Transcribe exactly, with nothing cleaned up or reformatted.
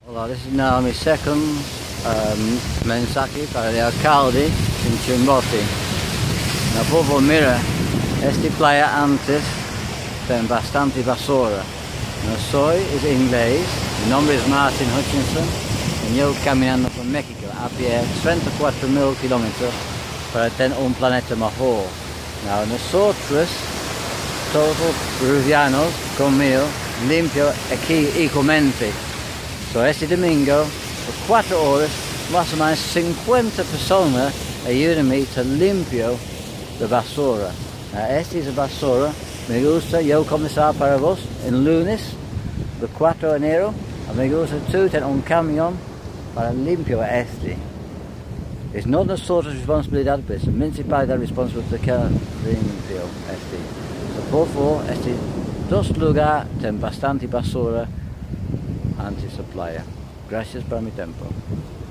Hola, this is now my second um, mensaje para el alcalde en Chimbote. Na por favor, mira, esta playa antes tiene bastante basura. No soy es inglés, mi nombre es Martin Hutchinson y yo caminando por México a pie treinta y cuatro mil kilómetros para tener un planeta mejor. Now, nosotros, todos peruvianos, conmigo, limpio aquí igualmente. So, este domingo, por cuatro horas, más o menos cincuenta personas ayudan a limpiar la basura. Now, esta es la basura. Me gusta yo comenzar para vos el lunes, el cuatro de enero. Me gusta tú tener un camión para limpiar este. Es no nosotros responsabilidad, pero es la municipalidad responsable de que limpio este. So, por favor, este dos lugares tienen bastante basura antes de la playa. Gracias por mi tiempo.